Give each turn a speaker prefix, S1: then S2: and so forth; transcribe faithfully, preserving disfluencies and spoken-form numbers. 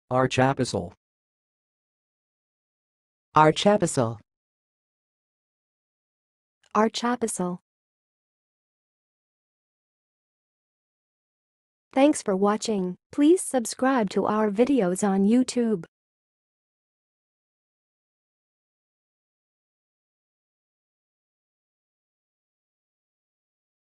S1: Archapostle.
S2: archapostle,
S3: Archapostle. Thanks for watching. Please subscribe to our videos on YouTube.